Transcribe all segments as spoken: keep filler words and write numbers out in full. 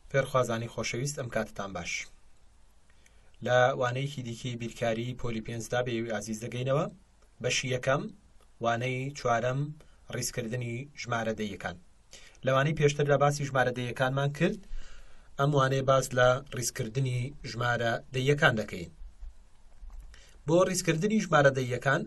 فێرخوازانی خۆشەویست ئەم کاتتان باش لە وانەیەکی دیکەی بیرکاری پۆلی پێنجدا بەیەوی ئازیز دەگەینەوە. بەشی یەکەم وانەی چوارەم ڕیزکردنی ژمارە دەیەکان. لەوانەی پێشتر لە باسی ژمارە دەیەکانمان کرد، ئەم وانەیە باس لە ڕیزکردنی ژمارە دەیەکان دەکەین. بۆ ڕیزکردنی ژمارە دەیەکان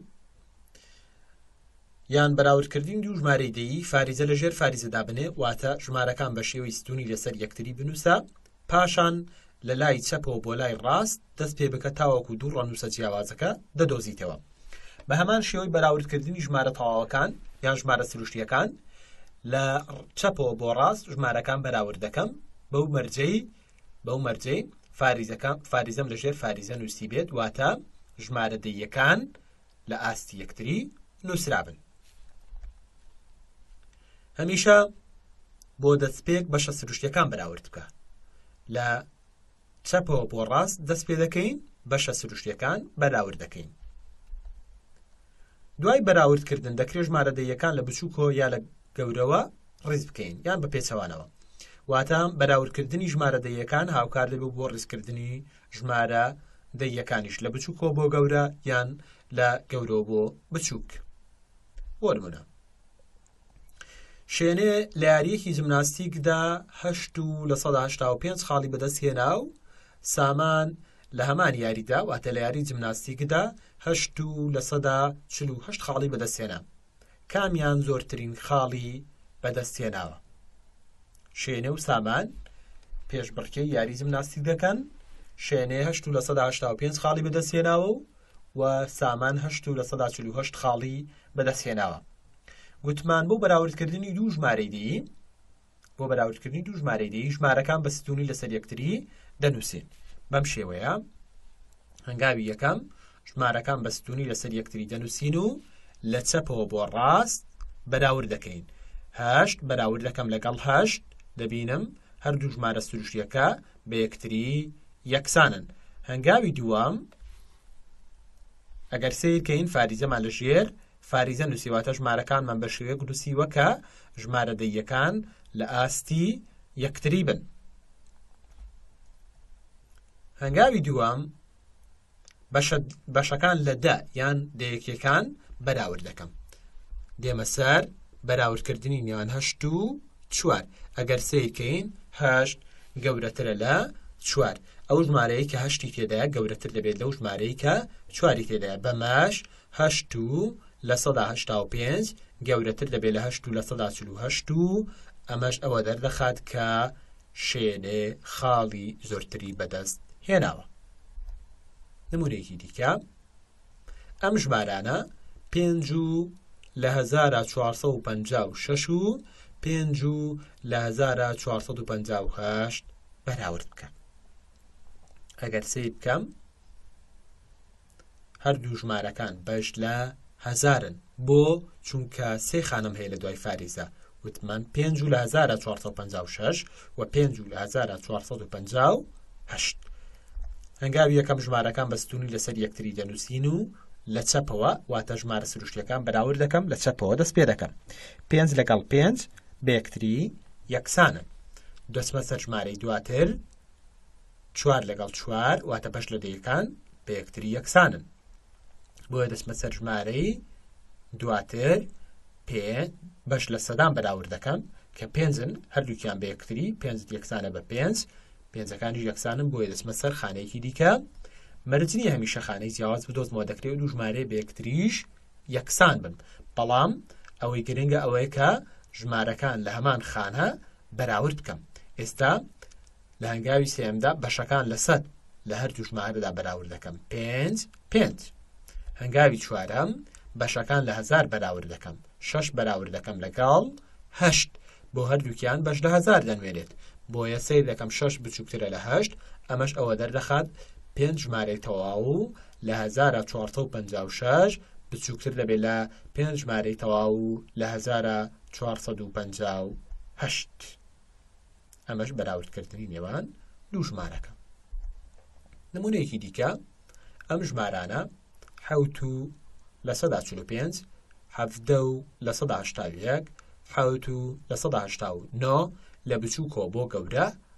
یان بەراوردکردنی دوو ژمارەی دەیی فاریزە لە ژێر فاریزەدا بنێ، واتە ژمارەکان بە شێوەی ستونی لەسەر یەکتری بنووسە، پاشان لە لای چەپەوە بۆ لای ڕاست دەست پێ بکە تاوەکو دوو ڕەنووسە جیاوازەکە دەدۆزیتەوە. بە هەمان شێوەی بەراوردکردنی ژمارە تەواوەکان یان ژمارە سروشتیەکان لە چەپەوە بۆ ڕاست ژمارەکان بەراورد دەکەم بەو مەرجەی بەو مەرجەی فاریزەکان فاریزەم لە ژێر فاریزە نووسی بێت، واتە ژمارە دەیەکان لە ئاستی یەکتری نووسرابن. هەمیشە بۆ دەستپێک بەشە سروشتیەکان بەراورد بکە. لە چەپەوە بۆ ڕاست دەست پێ دەکەین، بەشە سروشتیەکان بەراورد دەکەین. دوای بەراوردکردن دەکرێت ژمارە دەیەکان لە بچووکۆ یا لە گەورەوە ڕیز بکەین یان بە پێچەوانەوە، واتە بەراوردکردنی ژمارە دەیەکان هاوکار دەبێت بۆ ڕیزکردنی ژمارە دەیەکانیش لە بچووکۆ بۆ گەورە یان لە گەورەوە بۆ بچووک. بۆ نمونە شوێنێ لە یاریەکی جیمناستیکدا هەشت و لە سەدا هەشتا و پێنج خاڵی بەدەست هێنا و سامان لە هەمان یاریدا، واتە لە یاری جیمناستیکدا هەشت و لە سەدا چل و هەشت خاڵی بەدەست هێنا. کامیان زۆرترین خاڵی بەدەست هێناوە؟ شوێنێ و سامان پێشبڕکێی یاری جیمناستیک دەکەن. شوێنێ هەشت و لە سەدا هەشتا و پێنج خاڵی بەدەست هێناوە و سامان هەشت و لە سەدا چل و هەشت خاڵی بەدەست هێناوە. گوتمان بۆ بەراوردکردنی دوو ژمارەی دەیی بۆ بەراوردکردنی دوو ژمارەی دەیی ژمارەکان بە ستونی لەسەر یەکتری دەنووسین. بەم شێوەیە هەنگاوی یەکەم ژمارەکان بە ستونی لەسەر یەکتری دەنووسین و لە چەپەوە بۆ ڕاست بەراورد دەکەین. هەشت بەراورد دەکەم لەگەڵ هەشت، دەبینم هەردوو ژمارە سروشتیەکە بە یەکتری یەکسانن. هەنگاوی دووەم ئەگەر سیرکەین فاریزەمان لە ژێر فاریزە نووسیواتە ژمارەکانمان بە شێوەیەک نووسیوە کە ژمارە دەیەکان لە ئاستی یەکتری بن. هەنگاوی دووەم بەشەکان لە دە یان دەیەکیەکان بەراورد دەکەم. دێمە سەر بەراوردکردنی نێوان هەشت و چوار. ئەگەر سیرکەین هەشت گەورەترە لە چوار، ئەو ژمارەیە کە هەشتی تێدایە گەورەتر دەبێت لەو ژمارەی کە چواری تێدایە. بەمەش هەشت و لە سەدا هەشتا و پێنج گەورەتر دەبێت لە هەشت و لە سەدا چل و هەشت و ئەمەش ئەوە دەردەخات کە شوێنێ خاڵی زۆرتری بەدەست هێناوە. نمونەیەکی دیکە ئەم ژمارانە پێنج و لە هەزارە چوارسەد و پەنجا و شەش و پێنج و لە هەزارە چوارسەد و پەنجا و هەشت بەراورد بکەن. ئەگەر سیر بکەم هەردوو ژمارەکان بەش لە هەزارن، بۆ چونکە سێ خانم هەیە لە دوای فاریزە. وتمان پێنج و لە هەزارە چوارسەد و پەنجا و شەش و پێنج و لە هەزارە چوارسەد و پەنجا و هەشت. هەنگاوی یەکەم ژمارەکان بە ستونی لەسەر یەکتری دەنووسین و لە چەپەوە، واتە ژمارە سروشتیەکان بەراورد دەکەم، لە چەپەوە دەست پێ دەکەم. پێنج لەگەڵ پێنج بە یەکتری یەکسانن. دەچمە سەر ژمارەی دواتر، چوار لەگەڵ چوار، واتە بەش لە دەیەکان بە یەکتری یەکسانن. بۆیە دەچمە سەر ژمارەی دواتر، پێ بەش لە سەدان بەراورد دەکەم کە پێنجن، هەردووکیان بە یەکتری، پێنج یەکسانە بە پێنج، پێنجەکانیش یەکسانن. بۆیە دەچمە سەر خانەیەکی دیکە. مەرجنی هەمیشە خانەی جیاواز بدۆزمەوە، دەکرێت دوو ژمارەی بە یەکتریش یەکسان بن، بەڵام ئەوەی گرنگە ئەوەیە کە ژمارەکان لە هەمان خانە بەراورد بکەم. ئێستا لە هەنگاوی سێمدا بەشەکان لە سەد لە هەردوو ژمارەدا بەراورد دەکەم، پێنج پێنج. هەنگاوی چوارەم بەشەکان لە هەزار بەراورد دەکەم، شەش بەراورد دەکەم لەگەڵ هەشت، بۆ هەردووکیان بەش لە هەزار دەنوێنێت. بۆیە سیر دەکەم شەش بچووکترە لە هەشت، ئەمەش ئەوە دەردەخات پێنج ژمارەی تەواو لە هەزارە چوارسەد و پەنجا و شەش بچووکتر دەبێت لە پێنج ژمارەی تەواو لە هەزارە چوارسەد و پەنجا و هەشت. ئەمەش بەراوردکردنی نێوان دوو ژمارەکە. نمونەیەکی دیکە ئەم ژمارانە حەوت و لە سەدا چل و پێنج، حەڤدە و لە سەدا هەشتا و یەک، حەوت و لە سەدا هەشتا و نۆ لە بچووکۆ بۆ گەورە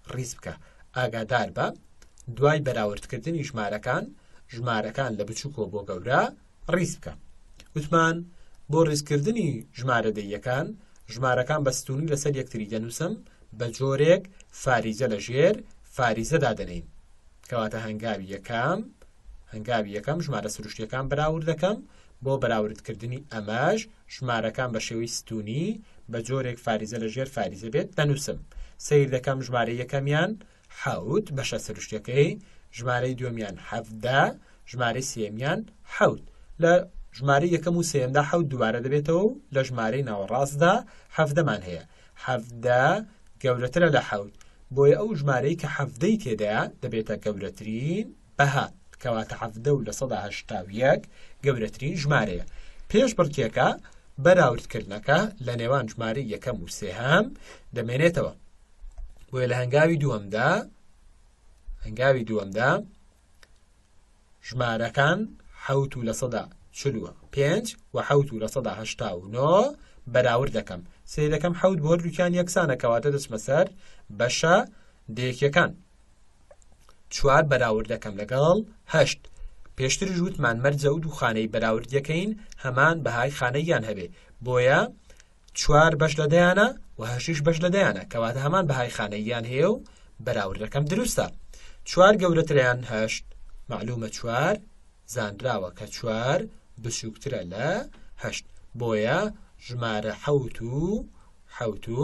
ڕیز بکە. ئاگادار بە دوای بەراوردکردنی ژمارەکان ژمارەکان لە بچووکەوە بۆ گەورە ڕیز بکە. وتمان بۆ ڕیزکردنی ژمارە دەیەکان ژمارەکان بە ستونی لەسەر یەکتری دەنووسم بە جۆرێک فاریزە لە ژێر فاریزەدا دەنین. کەواتە هەنگاوی یەکەم هەنگاوی یەکەم ژمارە سروشتیەکان بەراورد دەکەم بۆ بەراوردکردنی ئەمەش ژمارەکان بە شێوەی ستونی بە جۆرێک فاریزە لە ژێر فاریزە بێت دەنووسم. سیر دەکەم ژمارە یەکەمیان حەوت بەشە سروشتیەکەی، ژمارەی دووەمیان حەفدە، ژمارەی سێمیان حەوت. لە ژمارەی یەکەم و سێمدا حەوت دووبارە دەبێتەوە و لە ژمارەی ناوەڕاستدا حەفدەمان هەیە. حەفدە گەورەترە لە حەوت، بۆیە ئەو ژمارەی کە حەفدەی تێدایە دەبێتە گەورەترین بەها. کەواتە حەفدە و لە سەدا هەشتا و یەک گەورەترین ژمارەیە. پێش بڕکێکە بەراوردکردنەکە لە نێوان ژمارەی یەکەم و سێهەم دەمێنێتەوە. بۆیە لە هەنگاوی دووەمدا هەنگاوی دووەمدا ژمارەکان حەوت و لە سەدا چل و پێنج و حەوت و لە سەدا هەشتا و نۆ بەراورد دەکەم. سێ دەکەم حەوت بۆ هەردووکیان یەکسانە، کەواتە دەچمە سەر بەشە دەیەکیەکان. چوار بەراورد دەکەم لەگەڵ هەشت. پێشتریش وتمان مەرجە و دووخانەی بەراوردیەکەین هەمان بەهای خانەیان هەبێ، بۆیە چوار بەش لە دەیانە و هەشیش بەش لە دەیانە، کەواتە هەمان بەهای خانەیان هەیە و بەراوردەکەم دروستە. چوار گەورەتریان هەشت، معلومە چوار زانراوە کە چوار بچووکترە لە هەشت، بۆیە ژمارە حەوت و حەوت و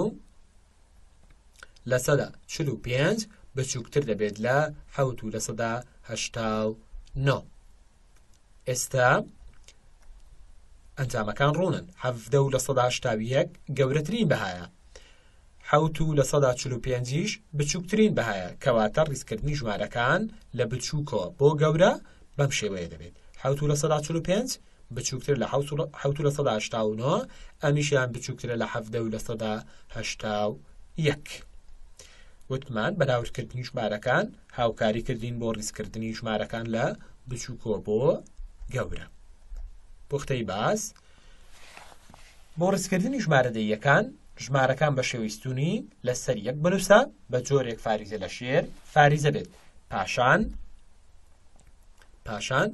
لە سەدا چل و پێنج بچووکتر دەبێت لە حەوت و لە سەدا هەشتا و نۆ. ئێستا ئەنجامەکان ڕوونن. حەفدە و لە سەدا هەشتا و یەک گەورەترین بەهایە، حەوت و لە سەدا چل و پێنجیش بچووکترین بەهایە، کەواتە ڕیزکردنی ژمارەکان لە بچووکەوە بۆ گەورە بەم شێوەیە دەبێت. حەوت و لە سەدا چل و پێنج بچووکتر لە حەوت و لە سەدا هەشتا و نۆ، ئەمیشیان بچووکترە لە حەفدە و لە سەدا هەشتا و یەک. وتمان بەراوردکردنی ژمارەکان هاوکاری کردین بۆ ڕیزکردنی ژمارەکان لە بچووکەوە بۆ گەورە. پوختەی باس بۆ ڕیزکردنی ژمارە دەیەکان ژمارەکان بە شێوەی ستونی لەسەر یەک بنووسە بە جۆرێک فاریزە لە شێر فاریزە بێت. پاشان پاشان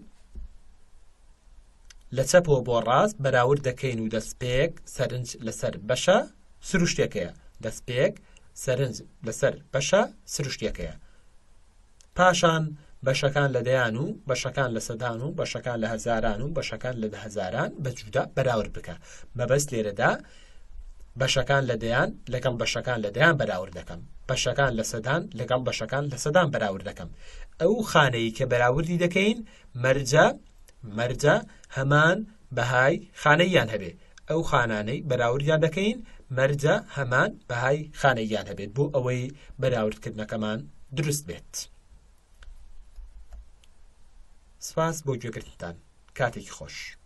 لە چەپەوە بۆ ڕاست بەراورد دەکەین و دەستپێک سەرنج لەسەر بەشە سروشتێکەیە. دەستپێک سەرنج لەسەر بەشە سروشتێکەیە. پاشان بەشەکان لە دەیان و بەشەکان لە سەدان و بەشەکان لە هەزاران و بەشەکان لە دەهەزاران بەجودا بەراورد بکە. مەبەست لێرەدا بەشەکان لە دەیان لەگەڵ بەشەکان لە دەیان بەراورد دەکەم، بەشەکان لە سەدان لەگەڵ بەشەکان لە سەدان بەراورد دەکەم. ئەو خانەی کە بەراوردی دەکەین مەرجە مەرجە هەمان بەهای خانەیان هەبێ. ئەو خانانەی بەراوردیان دەکەین مەرجە هەمان بەهای خانەیان هەبێت بۆ ئەوەی بەراوردکردنەکەمان دروست بێت. سپاس بۆ گوێگرتنتان. کاتێکی خۆش.